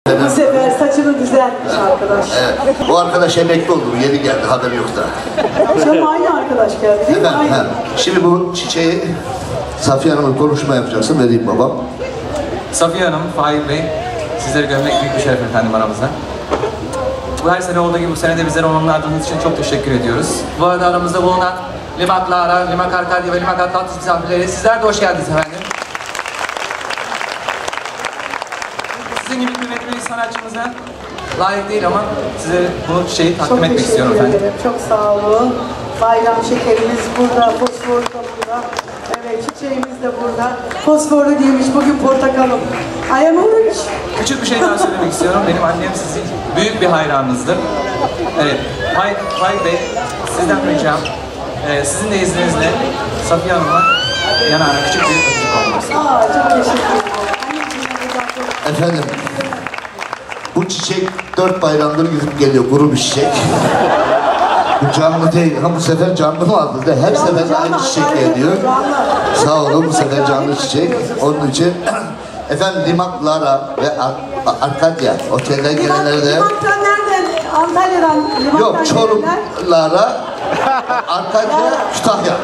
Bu sefer saçını düzeltmiş arkadaş. Evet. O arkadaş emekli oldu. Yeni geldi. Haberi yok da. Akşam aynı arkadaş geldi değil mi? Evet, Aynı. Şimdi bu çiçeği Safiye Hanım'la konuşma yapacaksın. Vereyim babam. Safiye Hanım, Faik Bey, sizleri görmek büyük bir şeref efendim aramızda. Bu her sene olduğu gibi bu sene de bizleri onurlandırdığınız için çok teşekkür ediyoruz. Bu arada aramızda bulunan Limak Lara, Limak Arkadya ve Limak Atlantis misafirleri, sizler de hoş geldiniz efendim. Sizin gibi kıymetli bir sanatçımıza layık değil ama size bu çiçeği takdim etmek istiyorum efendim. Çok teşekkür ederim. Çok sağ olun. Bayram şekerimiz burada, fosfor da burada. Evet, çiçeğimiz de burada. Fosforlu giymiş bugün portakalım. I am orange. Küçük bir şey daha söylemek istiyorum. Benim annem sizin büyük bir hayranınızdır. Evet, Faik Bey, sizden ricam, sizin de izninizle Safiye Hanım'la yanağına küçük bir öpücük olması. Çok teşekkür ederim. Efendim, bu çiçek 4 bayramdır gidip geliyor. Kuru bir çiçek. Bu canlı değil. Ha bu sefer canlı mı aldı? De her sefer aynı çiçek geliyor. Sağ olun, bu sefer canlı çiçek. Onun için efendim Limak Lara ve Arkadya otelden gelenlere de... Limak'tan nereden? Antalya'dan. Limak'tan Yok, Çorum, gelenler. Lara, Arkadya, Kütahya.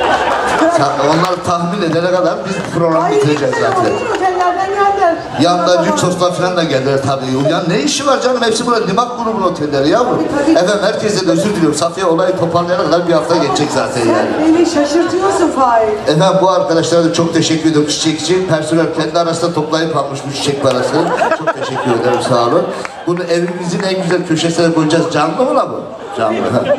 Onları tahmin edene kadar biz programı bitireceğiz zaten. Otellerden geldiler. Yanında Lüksos'tan falan da geldiler tabii. Ya ne işi var canım? Hepsi burada Limak grubunun otelleri yavrum. Tabii. Efendim herkese de özür diliyorum. Safiye olayı toparlayana kadar bir hafta geçecek zaten yani. Sen beni şaşırtıyorsun Faik. Efendim bu arkadaşlara da çok teşekkür ediyorum çiçek için. Personel kendi arasında toplayıp almış bu çiçek parasını. Çok teşekkür ederim, sağ olun. Bunu evimizin en güzel köşesine koyacağız. Canlı mı la bu? Canlı.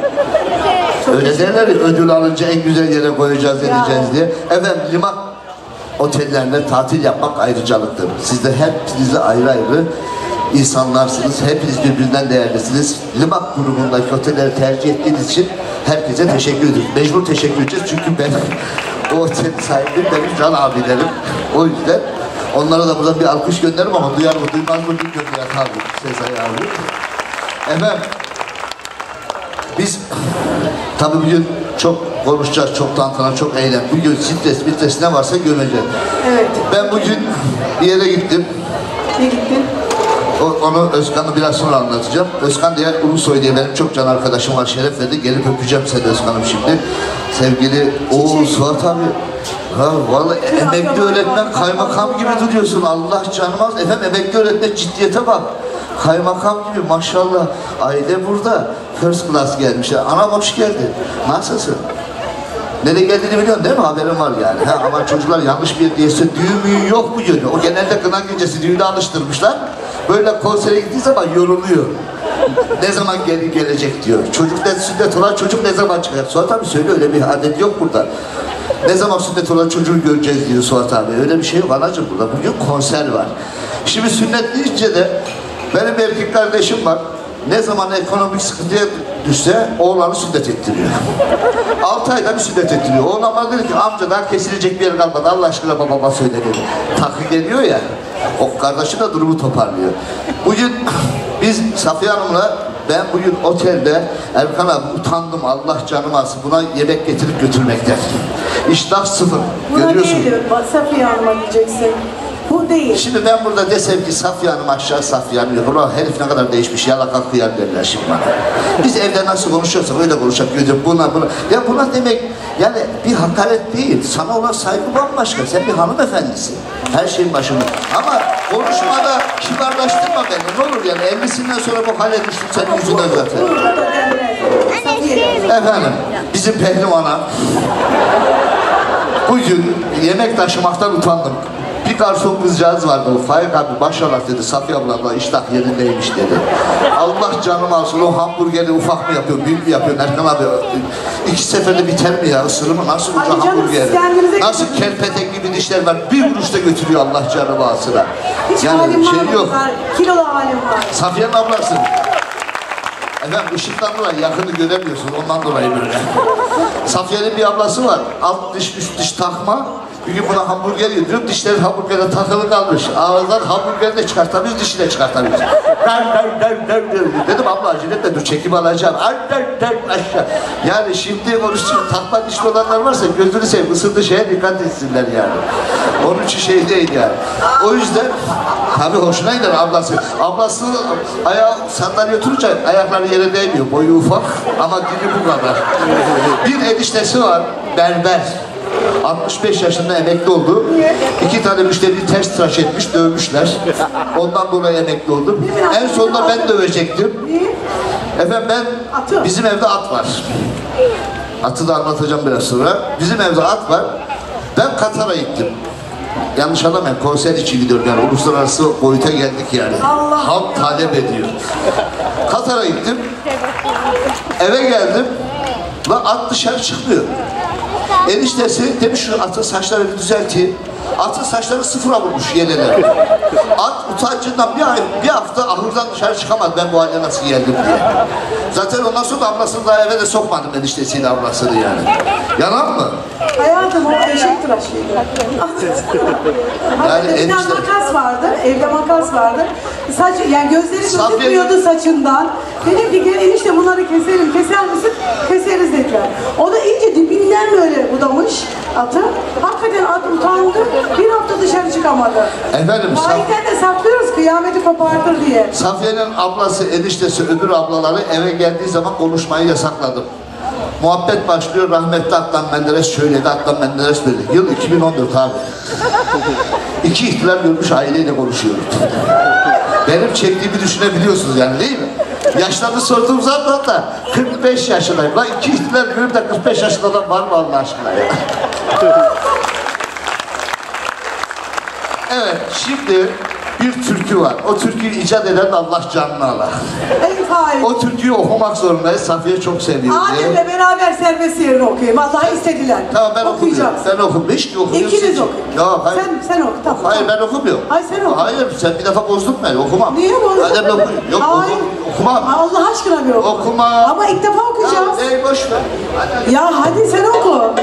Öyle derler ya, ödül alınca en güzel yere koyacağız, edeceğiz diye. Efendim Limak otellerinde tatil yapmak ayrıcalıktır. Siz de hepinize ayrı ayrı insanlarsınız. Hepiniz birbirinden değerlisiniz. Limak grubundaki otelleri tercih ettiğiniz için herkese teşekkür ediyoruz. Mecbur teşekkür edeceğiz çünkü ben o otelin sahibi benim can abilerim. O yüzden onlara da buradan bir alkış gönderirim ama duyar mı duymaz mı bilmiyorum ya tabii Sezai abi. Efendim biz tabii bugün çok konuşacağız, çok tantana, çok eğlen. Bugün stres ne varsa gömeceğiz. Evet. Ben bugün bir yere gittim. Ne gittin? Onu Özkan'ı biraz sonra anlatacağım. Özkan diye Ulusoy diye benim çok can arkadaşım var. Şeref verdi. Gelip öpeceğim seni Özkan'ım şimdi. Sevgili Suat abi. Ha vallahi emekli öğretmen kaymakam gibi duruyorsun. Allah canım az. Efendim emekli öğretmen ciddiyete bak. Kaymakam gibi maşallah. Aile burada. First class gelmişler. Anam hoş geldin. Nasılsın? Nereye geldiğini biliyorsun değil mi? Haberin var yani. Ha, ama çocuklar yanlış bir diyese düğün yok mu diyor. O genelde kına gecesi düğüne alıştırmışlar. Böyle konsere gittiği zaman yoruluyor. Ne zaman gelecek diyor. Çocukta sünnet olan çocuk ne zaman çıkar? Suat abi söyle, öyle bir adet yok burada. Ne zaman sünnet olan çocuğu göreceğiz diyor Suat abi. Öyle bir şey yok anacığım burada. Bugün konser var. Şimdi sünnet deyince de benim bir erkek kardeşim var. Ne zaman ekonomik sıkıntıya düşse oğlanı sünnet ettiriyor. 6 ayda bir sünnet ettiriyor. Oğlan bana dedi ki amca daha kesilecek bir yer kalmadı. Allah aşkına babama söyle dedi. Takı geliyor ya. O kardeşi de durumu toparlıyor. Bugün biz Safiye Hanım'la ben bugün otelde Erkan abi utandım, Allah canımı alsın, buna yemek getirip götürmekten. İştah sıfır. Buna Görüyorsun. değil, Safiye Hanım'a diyeceksin. Bu değil. Şimdi ben burada desem ki Safiye Hanım aşağı, Safiye Hanım yukarı. Ulan herif ne kadar değişmiş, yalaka kıyar derler şimdi bana. Biz evde nasıl konuşuyorsak öyle konuşacak. Buna. Ya buna demek yani bir hakaret değil. Sana olan saygı bambaşka. Sen bir hanımefendisin. Her şeyin başında. Ama konuşmada kibarlaştırma beni. Ne olur yani 50'sinden sonra bu hale düştüm senin yüzünden zaten. Efendim bizim pehlivana bugün yemek taşımaktan utandım. Bir garson kızcağız vardı, o Faik abi maşallah dedi, Safiye abla iştah yerindeymiş dedi. Allah canım alsın, o hamburgeri ufak mı yapıyor, büyük mü yapıyor Erkan abi? 2 seferde biter mi ya, ısırır mı? Nasıl uca hamburgeri? Nasıl kerpetek gibi dişler var, bir vuruşta götürüyor Allah canım alsın. Yani şey yok. Kilolu halim var. Safiye'nin ablası. Efendim ışıktan dolayı yakını göremiyorsun, ondan dolayı böyle. Safiye'nin bir ablası var, alt diş üst diş takma. Bir gün buna hamburger yediyorum, dişleri hamburgerde takılı kalmış. Ağızdan hamburgeri de çıkartamıyoruz, dişi de çıkartamıyoruz. Dedim abla aciletle dur, çekim alacağım. Aşağı. Yani şimdi konuştuğum takma dişli olanlar varsa gözünü seveyim, ısırdığı şeye dikkat etsinler yani. Onun için şey değil yani. O yüzden Tabii hoşuna gider ablası. Ablası ayağı sandalye oturunca ayakları yere değmiyor. Boyu ufak ama dili bu kadar. Bir eniştesi var, berber. 65 yaşında emekli oldu. 2 tane müşteriyi ters tıraş etmiş, dövmüşler. Ondan dolayı emekli oldum. En sonunda ben dövecektim. Efendim bizim evde at var. Atı da anlatacağım biraz sonra. Bizim evde at var. Ben Katar'a gittim. Yanlış anlamayın, konser için gidiyorum yani. Uluslararası boyuta geldik yani. Halk talep ediyor. Katar'a gittim. Eve geldim. Lan at dışarı çıkmıyor. Eniştesi demiş şu atın saçlarını düzelteyim. Atın saçları sıfıra vurmuş yerine. At utancından bir hafta ahırdan dışarı çıkamadı ben bu hale nasıl geldim diye. Zaten ondan sonra ablasını daha eve de sokmadım eniştesiyle ablasını yani. Yalan mı? Hayatım o eşek tıraşıydı. Yani Evde enişte... makas vardı, evde makas vardı. Saç, yani gözleri gözükmüyordu saçından. Dedim ki gel enişte bunları keselim, keser misin? Keseriz dediler. O da iyice dibinden böyle budamış atı. Hakikaten at utandı, bir hafta dışarı çıkamadı. Efendim, Faikten de saklıyoruz kıyameti kopartır diye. Safiye'nin ablası, eniştesi, öbür ablaları eve geldiği zaman konuşmayı yasakladım. Muhabbet başlıyor, rahmetli Adnan Menderes söyledi, Adnan Menderes böyle. Yıl 2014 abi. 2 ihtilal görmüş aileyle konuşuyorum. Benim çektiğimi düşünebiliyorsunuz yani değil mi? Yaşlarını sorduğum zaman da 45 yaşındayım. Lan 2 ihtilal görüp de 45 yaşında adam var mı Allah aşkına ya? Evet, şimdi bir türkü var. O türküyü icat eden Allah canını alır. En fail. O türküyü okumak zorundayız. Safiye çok seviyor diye. Adem'le beraber serbest yerini okuyayım. Vallahi istediler. Tamam ben okumuyorum. Okuyacaksın. Ben okumuyorum. Hiç okumuyorsun. İkiniz okuyun. Yok hayır. Sen oku tamam. Hayır ben okumuyorum. Hayır sen oku. Hayır sen bir defa bozdun beni. Okumam. Niye bozdun? Adem'le okuyayım. Yok Hayır. okumam. Allah aşkına bir oku. Okuma. Ama ilk defa okuyacağız. Ya boş ver. Hadi. Ya hadi sen oku.